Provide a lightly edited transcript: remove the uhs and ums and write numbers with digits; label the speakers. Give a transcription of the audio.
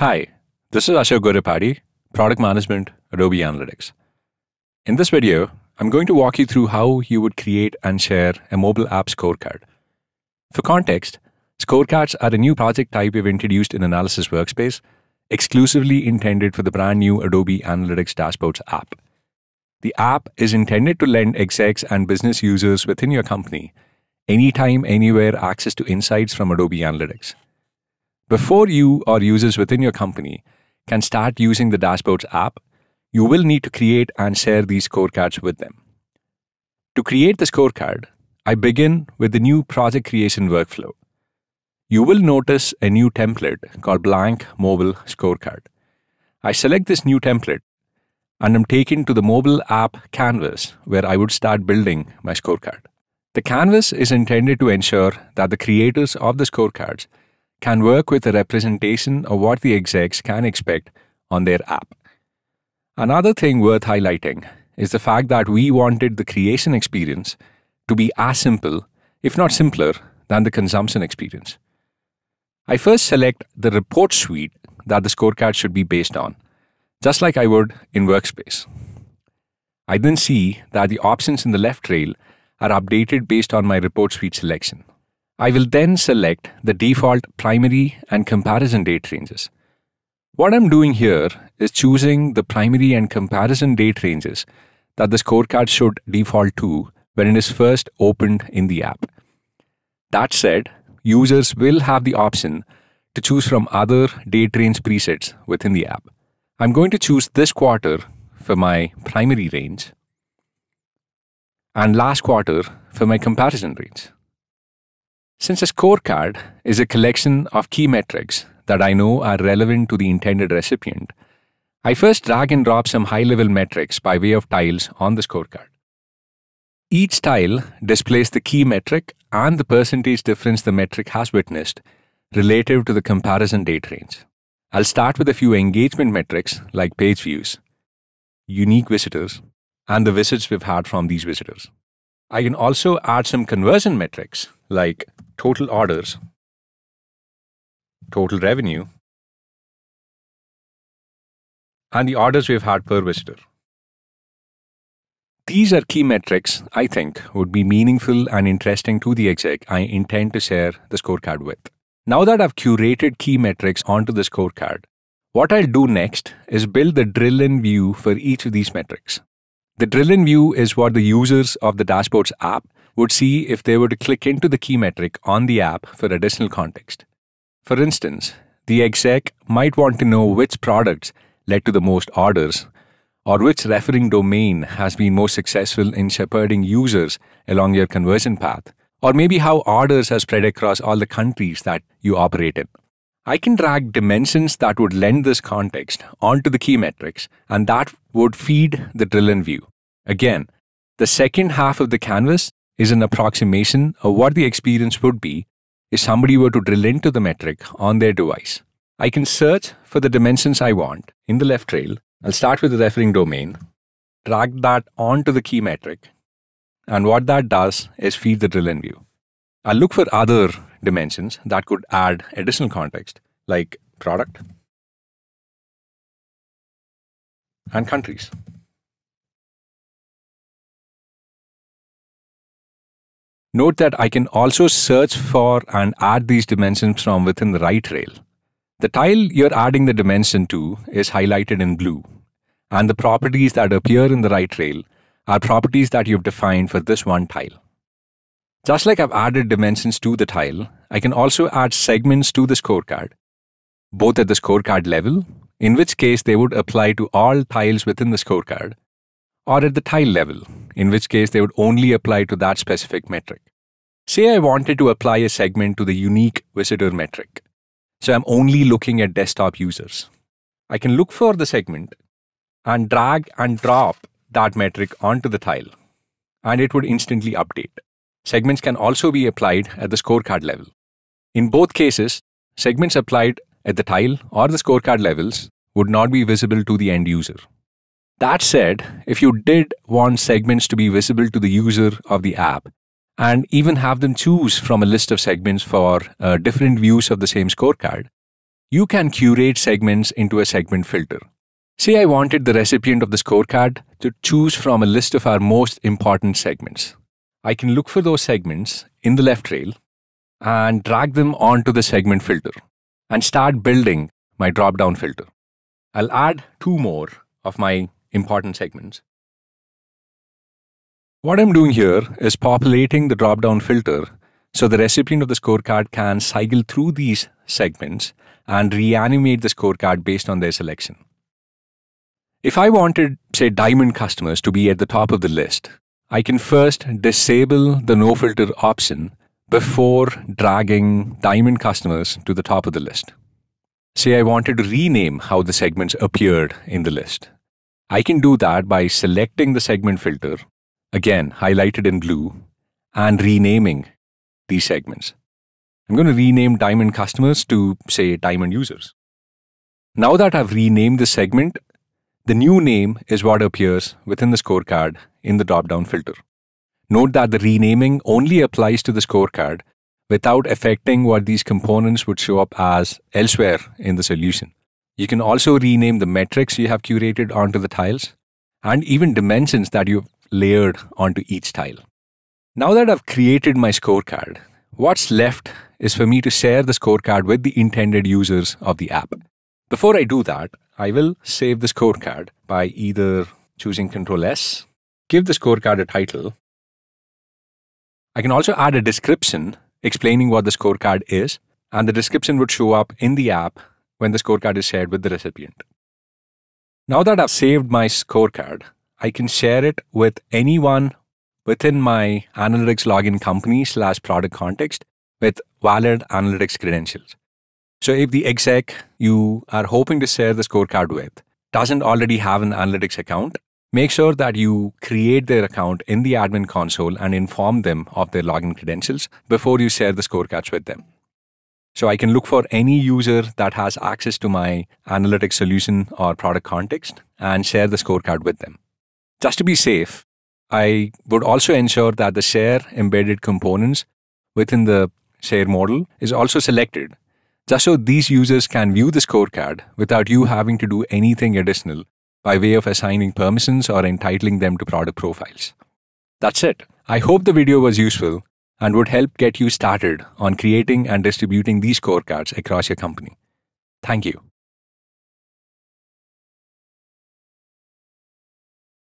Speaker 1: Hi, this is Ashok Goripadi, Product Management, Adobe Analytics. In this video, I'm going to walk you through how you would create and share a mobile app scorecard. For context, scorecards are a new project type we've introduced in Analysis Workspace, exclusively intended for the brand new Adobe Analytics Dashboards app. The app is intended to lend execs and business users within your company anytime, anywhere access to insights from Adobe Analytics. Before you or users within your company can start using the Dashboards app, you will need to create and share these scorecards with them. To create the scorecard, I begin with the new project creation workflow. You will notice a new template called Blank Mobile Scorecard. I select this new template and I'm taken to the mobile app canvas where I would start building my scorecard. The canvas is intended to ensure that the creators of the scorecards can work with a representation of what the execs can expect on their app. Another thing worth highlighting is the fact that we wanted the creation experience to be as simple, if not simpler, than the consumption experience. I first select the report suite that the scorecard should be based on, just like I would in Workspace. I then see that the options in the left rail are updated based on my report suite selection. I will then select the default primary and comparison date ranges. What I'm doing here is choosing the primary and comparison date ranges that the scorecard should default to when it is first opened in the app. That said, users will have the option to choose from other date range presets within the app. I'm going to choose this quarter for my primary range and last quarter for my comparison range. Since a scorecard is a collection of key metrics that I know are relevant to the intended recipient, I first drag and drop some high-level metrics by way of tiles on the scorecard. Each tile displays the key metric and the percentage difference the metric has witnessed relative to the comparison date range. I'll start with a few engagement metrics like page views, unique visitors, and the visits we've had from these visitors. I can also add some conversion metrics like total orders, total revenue, and the orders we've had per visitor. These are key metrics I think would be meaningful and interesting to the exec I intend to share the scorecard with. Now that I've curated key metrics onto the scorecard, what I'll do next is build the drill-in view for each of these metrics. The drill-in view is what the users of the Dashboards app would see if they were to click into the key metric on the app for additional context. For instance, the exec might want to know which products led to the most orders, or which referring domain has been most successful in shepherding users along your conversion path, or maybe how orders have spread across all the countries that you operate in. I can drag dimensions that would lend this context onto the key metrics, and that would feed the drill-in view. Again, the second half of the canvas is an approximation of what the experience would be if somebody were to drill into the metric on their device. I can search for the dimensions I want in the left rail. I'll start with the referring domain, drag that onto the key metric, and what that does is feed the drill-in view. I'll look for other dimensions that could add additional context, like product and countries. Note that I can also search for and add these dimensions from within the right rail. The tile you're adding the dimension to is highlighted in blue, and the properties that appear in the right rail are properties that you've defined for this one tile. Just like I've added dimensions to the tile, I can also add segments to the scorecard, both at the scorecard level, in which case they would apply to all tiles within the scorecard, or at the tile level, in which case they would only apply to that specific metric. Say I wanted to apply a segment to the unique visitor metric, so I'm only looking at desktop users. I can look for the segment and drag and drop that metric onto the tile, and it would instantly update. Segments can also be applied at the scorecard level. In both cases, segments applied at the tile or the scorecard levels would not be visible to the end user. That said, if you did want segments to be visible to the user of the app, and even have them choose from a list of segments for different views of the same scorecard, you can curate segments into a segment filter. Say I wanted the recipient of the scorecard to choose from a list of our most important segments. I can look for those segments in the left rail and drag them onto the segment filter and start building my drop-down filter. I'll add 2 more of my important segments. What I'm doing here is populating the drop-down filter so the recipient of the scorecard can cycle through these segments and reanimate the scorecard based on their selection. If I wanted, say, diamond customers to be at the top of the list, I can first disable the no filter option before dragging diamond customers to the top of the list. Say I wanted to rename how the segments appeared in the list. I can do that by selecting the segment filter, again highlighted in blue, and renaming these segments. I'm going to rename diamond customers to, say, diamond users. Now that I've renamed the segment, the new name is what appears within the scorecard in the drop-down filter. Note that the renaming only applies to the scorecard without affecting what these components would show up as elsewhere in the solution. You can also rename the metrics you have curated onto the tiles and even dimensions that you've layered onto each tile. Now that I've created my scorecard, what's left is for me to share the scorecard with the intended users of the app. Before I do that, I will save the scorecard by either choosing Ctrl+S, give the scorecard a title. I can also add a description explaining what the scorecard is, and the description would show up in the app when the scorecard is shared with the recipient. Now that I've saved my scorecard, I can share it with anyone within my analytics login company/product context with valid analytics credentials. So if the exec you are hoping to share the scorecard with doesn't already have an analytics account, make sure that you create their account in the admin console and inform them of their login credentials before you share the scorecards with them. So I can look for any user that has access to my analytics solution or product context and share the scorecard with them. Just to be safe, I would also ensure that the share embedded components within the share model is also selected, just so these users can view the scorecard without you having to do anything additional by way of assigning permissions or entitling them to product profiles. That's it. I hope the video was useful and would help get you started on creating and distributing these scorecards across your company. Thank you.